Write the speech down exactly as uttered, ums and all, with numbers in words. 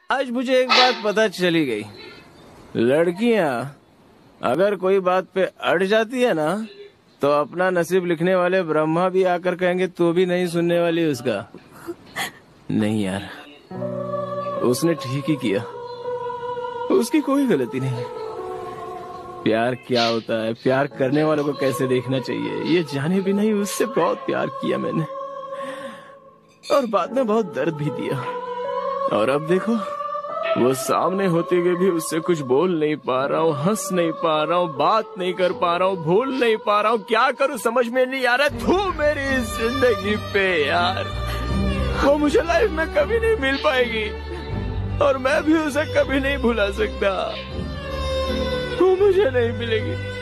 आज मुझे एक बात पता चली गई, लड़कियां अगर कोई बात पे अड़ जाती है ना तो अपना नसीब लिखने वाले ब्रह्मा भी आकर कहेंगे तू भी नहीं सुनने वाली उसका। नहीं यार, उसने ठीक ही किया, उसकी कोई गलती नहीं। प्यार क्या होता है, प्यार करने वालों को कैसे देखना चाहिए, ये जाने भी नहीं उससे बहुत प्यार किया मैंने, और बाद में बहुत दर्द भी दिया। और अब देखो, वो सामने होते हुए भी उससे कुछ बोल नहीं पा रहा हूँ, हंस नहीं पा रहा हूँ, बात नहीं कर पा रहा हूँ, भूल नहीं पा रहा हूँ। क्या करूँ समझ में नहीं आ रहा। तू मेरी जिंदगी पे यार, वो मुझे लाइफ में कभी नहीं मिल पाएगी और मैं भी उसे कभी नहीं भुला सकता। वो मुझे नहीं मिलेगी।